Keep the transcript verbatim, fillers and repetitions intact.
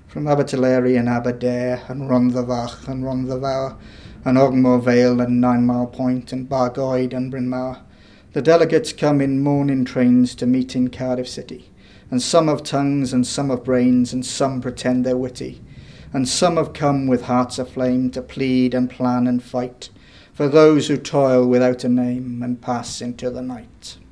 From Abertillery and Aberdare, and Rhondda and Rhondda and Ogmore Vale and Nine Mile Point and Bargoed and Bryn Mawr, the delegates come in mourning trains to meet in Cardiff City, and some have tongues and some have brains, and some pretend they're witty, and some have come with hearts aflame to plead and plan and fight for those who toil without a name and pass into the night.